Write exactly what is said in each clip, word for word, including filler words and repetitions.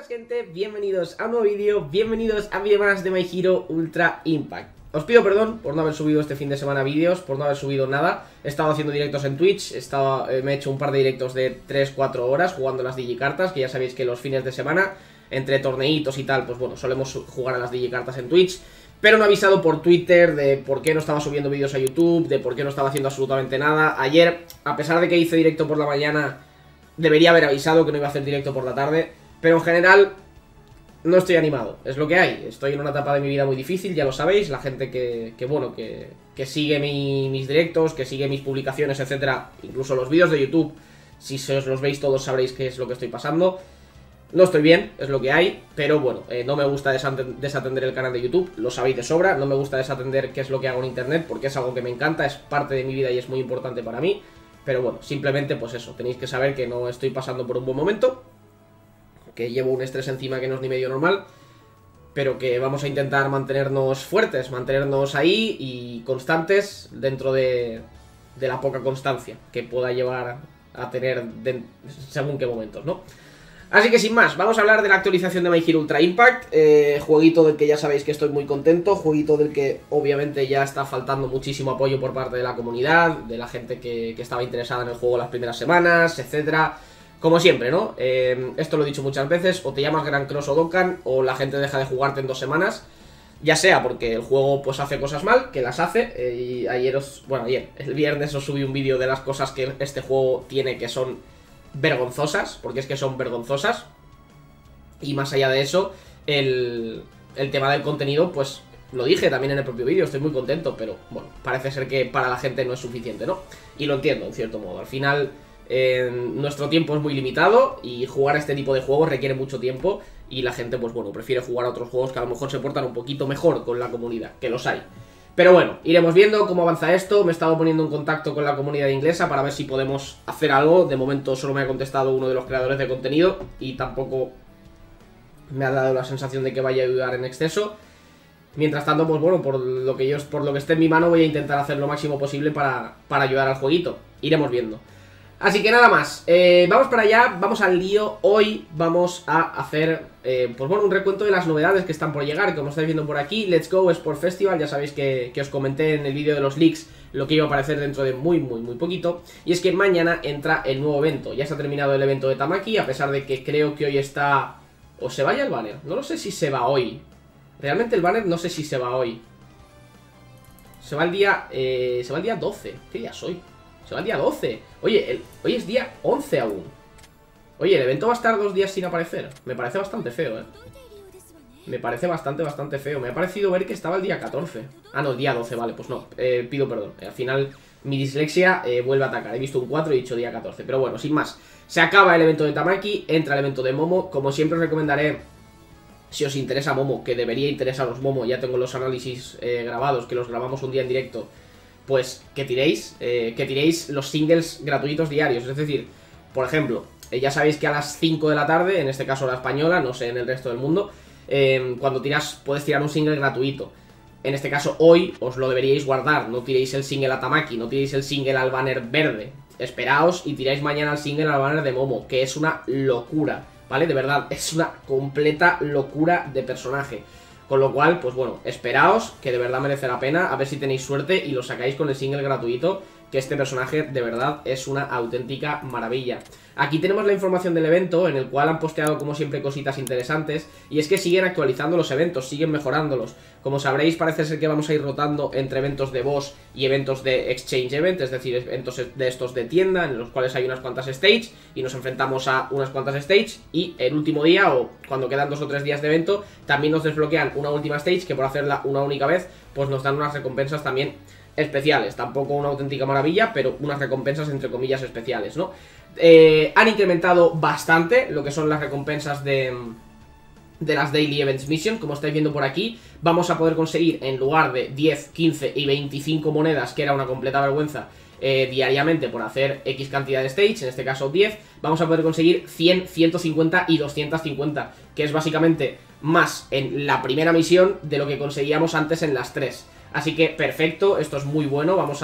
buenas gente, bienvenidos a un nuevo vídeo, bienvenidos a vídeo más de My Hero Ultra Impact. Os pido perdón por no haber subido este fin de semana vídeos, por no haber subido nada. He estado haciendo directos en Twitch, he estado, eh, me he hecho un par de directos de tres cuatro horas jugando las digicartas, que ya sabéis que los fines de semana, entre torneitos y tal, pues bueno, solemos jugar a las digicartas en Twitch. Pero no he avisado por Twitter de por qué no estaba subiendo vídeos a YouTube, de por qué no estaba haciendo absolutamente nada. Ayer, a pesar de que hice directo por la mañana, debería haber avisado que no iba a hacer directo por la tarde. Pero en general, no estoy animado, es lo que hay. Estoy en una etapa de mi vida muy difícil, ya lo sabéis. La gente que, que bueno, que, que sigue mi, mis directos, que sigue mis publicaciones, etcétera, incluso los vídeos de YouTube, si os los veis todos sabréis qué es lo que estoy pasando. No estoy bien, es lo que hay, pero bueno, eh, no me gusta desatender el canal de YouTube, lo sabéis de sobra. No me gusta desatender qué es lo que hago en internet, porque es algo que me encanta, es parte de mi vida y es muy importante para mí. Pero bueno, simplemente pues eso, tenéis que saber que no estoy pasando por un buen momento, que llevo un estrés encima que no es ni medio normal, pero que vamos a intentar mantenernos fuertes, mantenernos ahí y constantes dentro de, de la poca constancia que pueda llevar a tener de, según qué momentos, ¿no? Así que sin más, vamos a hablar de la actualización de My Hero Ultra Impact, eh, jueguito del que ya sabéis que estoy muy contento, jueguito del que obviamente ya está faltando muchísimo apoyo por parte de la comunidad, de la gente que, que estaba interesada en el juego las primeras semanas, etcétera. Como siempre, ¿no? Eh, esto lo he dicho muchas veces, o te llamas Gran Cross o Dokkan, o la gente deja de jugarte en dos semanas, ya sea porque el juego pues hace cosas mal, que las hace, eh, y ayer os, bueno ayer, el viernes os subí un vídeo de las cosas que este juego tiene que son vergonzosas, porque es que son vergonzosas. Y más allá de eso, el, el tema del contenido, pues lo dije también en el propio vídeo, estoy muy contento, pero bueno, parece ser que para la gente no es suficiente, ¿no? Y lo entiendo, en cierto modo, al final eh, nuestro tiempo es muy limitado y jugar a este tipo de juegos requiere mucho tiempo y la gente, pues bueno, prefiere jugar a otros juegos que a lo mejor se portan un poquito mejor con la comunidad, que los hay. Pero bueno, iremos viendo cómo avanza esto. Me he estado poniendo en contacto con la comunidad inglesa para ver si podemos hacer algo. De momento solo me ha contestado uno de los creadores de contenido y tampoco me ha dado la sensación de que vaya a ayudar en exceso. Mientras tanto, pues bueno, por lo que yo, por lo que esté en mi mano voy a intentar hacer lo máximo posible para, para ayudar al jueguito. Iremos viendo. Así que nada más, eh, vamos para allá, vamos al lío. Hoy vamos a hacer, eh, pues bueno, un recuento de las novedades que están por llegar. Como estáis viendo por aquí, Let's Go Sport Festival. Ya sabéis que, que os comenté en el vídeo de los leaks lo que iba a aparecer dentro de muy, muy, muy poquito. Y es que mañana entra el nuevo evento. Ya se ha terminado el evento de Tamaki, a pesar de que creo que hoy está... o se vaya el banner, no lo sé si se va hoy. Realmente el banner no sé si se va hoy. Se va el día, eh, se va el día doce, ¿qué día es hoy? Se va el día doce. Oye, el, hoy es día once aún. Oye, el evento va a estar dos días sin aparecer. Me parece bastante feo, eh Me parece bastante, bastante feo. Me ha parecido ver que estaba el día catorce. Ah, no, el día doce, vale, pues no, eh, pido perdón. Al final mi dislexia eh, vuelve a atacar. He visto un cuatro y he dicho día catorce. Pero bueno, sin más, se acaba el evento de Tamaki, entra el evento de Momo. Como siempre os recomendaré, si os interesa Momo, que debería interesaros Momo, ya tengo los análisis eh, grabados, que los grabamos un día en directo, pues que tiréis, eh, que tiréis los singles gratuitos diarios. Es decir, por ejemplo, eh, ya sabéis que a las cinco de la tarde, en este caso la española, no sé en el resto del mundo, eh, cuando tiras, puedes tirar un single gratuito. En este caso hoy os lo deberíais guardar, no tiréis el single a Tamaki, no tiréis el single al banner verde. Esperaos y tiráis mañana el single al banner de Momo, que es una locura, ¿vale? De verdad, es una completa locura de personaje. Con lo cual, pues bueno, esperaos, que de verdad merece la pena, a ver si tenéis suerte y lo sacáis con el single gratuito, que este personaje de verdad es una auténtica maravilla. Aquí tenemos la información del evento, en el cual han posteado como siempre cositas interesantes, y es que siguen actualizando los eventos, siguen mejorándolos. Como sabréis, parece ser que vamos a ir rotando entre eventos de boss y eventos de exchange event, es decir, eventos de estos de tienda, en los cuales hay unas cuantas stage, y nos enfrentamos a unas cuantas stage, y el último día, o cuando quedan dos o tres días de evento, también nos desbloquean una última stage, que por hacerla una única vez, pues nos dan unas recompensas también especiales. Tampoco una auténtica maravilla, pero unas recompensas entre comillas especiales, ¿no? Eh, han incrementado bastante lo que son las recompensas de, de las Daily Events Mission. Como estáis viendo por aquí, vamos a poder conseguir, en lugar de diez, quince y veinticinco monedas, que era una completa vergüenza, eh, diariamente por hacer X cantidad de stage, en este caso diez, vamos a poder conseguir cien, ciento cincuenta y doscientos cincuenta, que es básicamente más en la primera misión de lo que conseguíamos antes en las tres. Así que perfecto, esto es muy bueno, vamos a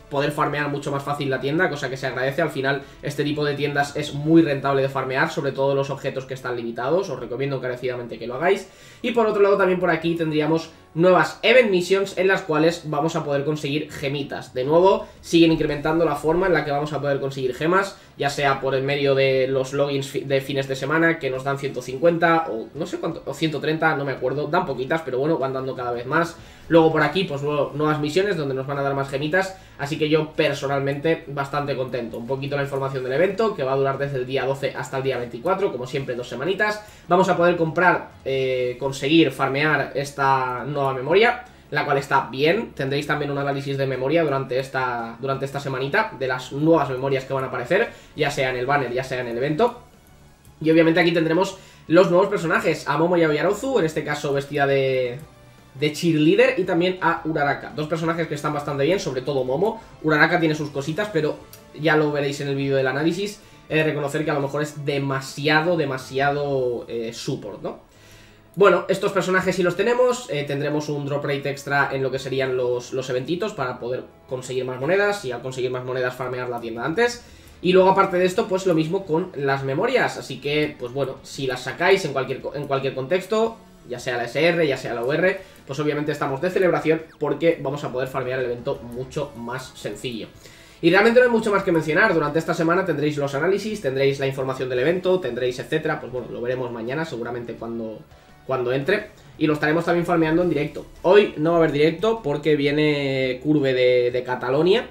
poder farmear mucho más fácil la tienda, cosa que se agradece. Al final este tipo de tiendas es muy rentable de farmear, sobre todo los objetos que están limitados. Os recomiendo encarecidamente que lo hagáis. Y por otro lado también por aquí tendríamos nuevas Event Missions en las cuales vamos a poder conseguir gemitas. De nuevo, siguen incrementando la forma en la que vamos a poder conseguir gemas, ya sea por el medio de los logins de fines de semana, que nos dan ciento cincuenta o no sé cuánto, o ciento treinta, no me acuerdo, dan poquitas, pero bueno, van dando cada vez más. Luego por aquí, pues luego, nuevas misiones donde nos van a dar más gemitas, así que yo personalmente bastante contento. Un poquito la información del evento, que va a durar desde el día doce hasta el día veinticuatro, como siempre dos semanitas. Vamos a poder comprar, eh, conseguir farmear esta nueva memoria, la cual está bien. Tendréis también un análisis de memoria durante esta, durante esta semanita, de las nuevas memorias que van a aparecer, ya sea en el banner, ya sea en el evento. Y obviamente aquí tendremos los nuevos personajes, a Momo y a Oyarauzu, en este caso vestida de... de cheerleader, y también a Uraraka. Dos personajes que están bastante bien, sobre todo Momo. Uraraka tiene sus cositas, pero ya lo veréis en el vídeo del análisis. He de reconocer que a lo mejor es demasiado, demasiado eh, support, ¿no? Bueno, estos personajes sí los tenemos. eh, Tendremos un drop rate extra en lo que serían los, los eventitos para poder conseguir más monedas, y al conseguir más monedas farmear la tienda antes. Y luego aparte de esto, pues lo mismo con las memorias. Así que, pues bueno, si las sacáis en cualquier, en cualquier contexto, ya sea la S R, ya sea la U R, pues obviamente estamos de celebración porque vamos a poder farmear el evento mucho más sencillo. Y realmente no hay mucho más que mencionar. Durante esta semana tendréis los análisis, tendréis la información del evento, tendréis etcétera. Pues bueno, lo veremos mañana seguramente cuando, cuando entre. Y lo estaremos también farmeando en directo. Hoy no va a haber directo porque viene Curve de, de Catalonia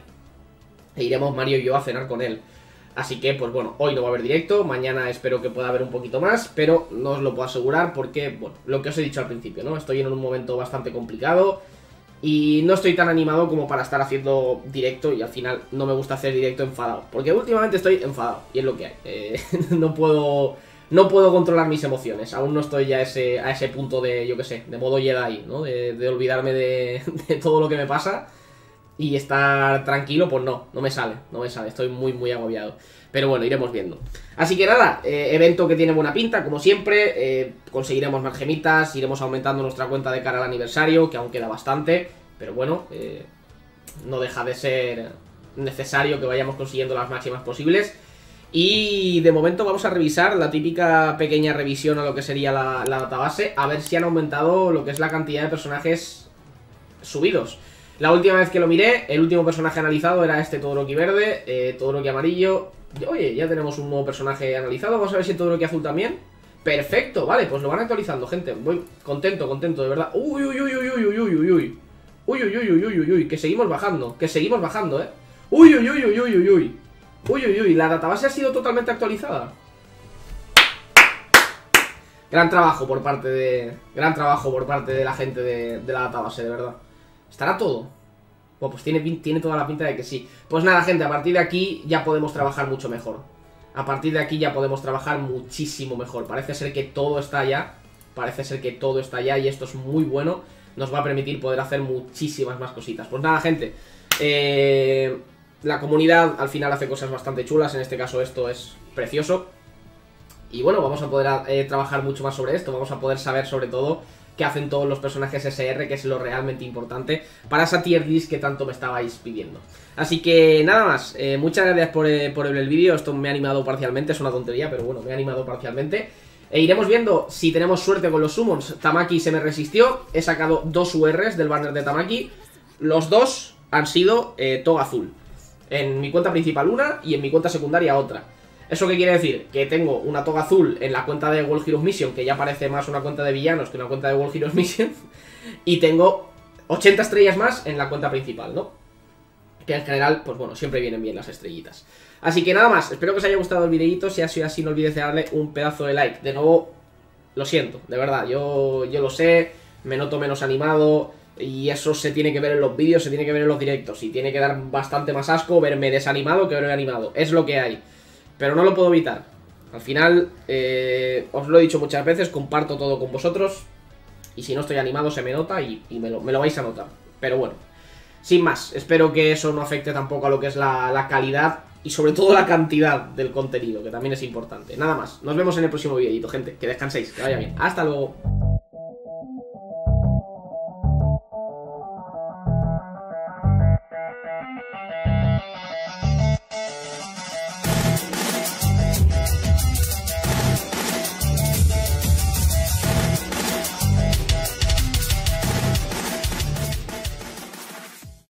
e iremos Mario y yo a cenar con él. Así que, pues bueno, hoy no va a haber directo, mañana espero que pueda haber un poquito más, pero no os lo puedo asegurar porque, bueno, lo que os he dicho al principio, ¿no? Estoy en un momento bastante complicado y no estoy tan animado como para estar haciendo directo, y al final no me gusta hacer directo enfadado, porque últimamente estoy enfadado y es lo que hay. Eh, no puedo... No puedo controlar mis emociones, aún no estoy ya a ese, a ese punto de, yo qué sé, de modo Jedi, ¿no? De, de olvidarme de, de todo lo que me pasa y estar tranquilo, pues no, no me sale, no me sale, estoy muy muy agobiado. Pero bueno, iremos viendo. Así que nada, eh, evento que tiene buena pinta, como siempre. eh, Conseguiremos más gemitas, iremos aumentando nuestra cuenta de cara al aniversario, que aún queda bastante. Pero bueno, eh, no deja de ser necesario que vayamos consiguiendo las máximas posibles. Y de momento vamos a revisar la típica pequeña revisión a lo que sería la, la database, a ver si han aumentado lo que es la cantidad de personajes subidos. La última vez que lo miré, el último personaje analizado era este Todoroki verde, eh, Todoroki amarillo. Oye, ya tenemos un nuevo personaje analizado. Vamos a ver si el Todoroki azul también. Perfecto, vale, pues lo van actualizando, gente. Voy contento, contento, de verdad. Uy, uy, uy, uy, uy, uy, uy, uy, uy. Uy, uy, uy, uy, uy, uy, uy, que seguimos bajando, que seguimos bajando, eh. Uy, uy, uy, uy, uy, uy, uy. Uy, uy, uy, la database ha sido totalmente actualizada. Gran trabajo por parte de... Gran trabajo por parte de la gente de, de la database, de verdad. ¿Estará todo? Bueno, pues tiene, tiene toda la pinta de que sí. Pues nada, gente, a partir de aquí ya podemos trabajar mucho mejor. A partir de aquí ya podemos trabajar muchísimo mejor. Parece ser que todo está ya. Parece ser que todo está ya y esto es muy bueno. Nos va a permitir poder hacer muchísimas más cositas. Pues nada, gente. Eh... La comunidad al final hace cosas bastante chulas, en este caso esto es precioso. Y bueno, vamos a poder eh, trabajar mucho más sobre esto, vamos a poder saber sobre todo qué hacen todos los personajes S R, que es lo realmente importante para esa tier list que tanto me estabais pidiendo. Así que nada más, eh, muchas gracias por, eh, por ver el vídeo, esto me ha animado parcialmente, es una tontería, pero bueno, me ha animado parcialmente. E iremos viendo si tenemos suerte con los summons. Tamaki se me resistió, he sacado dos U Rs del banner de Tamaki, los dos han sido eh, Toga azul. En mi cuenta principal una y en mi cuenta secundaria otra. ¿Eso qué quiere decir? Que tengo una toga azul en la cuenta de World Heroes Mission, que ya parece más una cuenta de villanos que una cuenta de World Heroes Mission. Y tengo ochenta estrellas más en la cuenta principal, ¿no? Que en general, pues bueno, siempre vienen bien las estrellitas. Así que nada más, espero que os haya gustado el videito. Si ha sido así, no olvides de darle un pedazo de like. De nuevo, lo siento, de verdad, yo, yo lo sé, me noto menos animado. Y eso se tiene que ver en los vídeos, se tiene que ver en los directos. Y tiene que dar bastante más asco verme desanimado que verme animado. Es lo que hay. Pero no lo puedo evitar. Al final, eh, os lo he dicho muchas veces, comparto todo con vosotros. Y si no estoy animado se me nota y, y me, lo, me lo vais a notar. Pero bueno, sin más, espero que eso no afecte tampoco a lo que es la, la calidad y sobre todo la cantidad del contenido, que también es importante. Nada más, nos vemos en el próximo videito, gente. Que descanséis, que vaya bien. Hasta luego.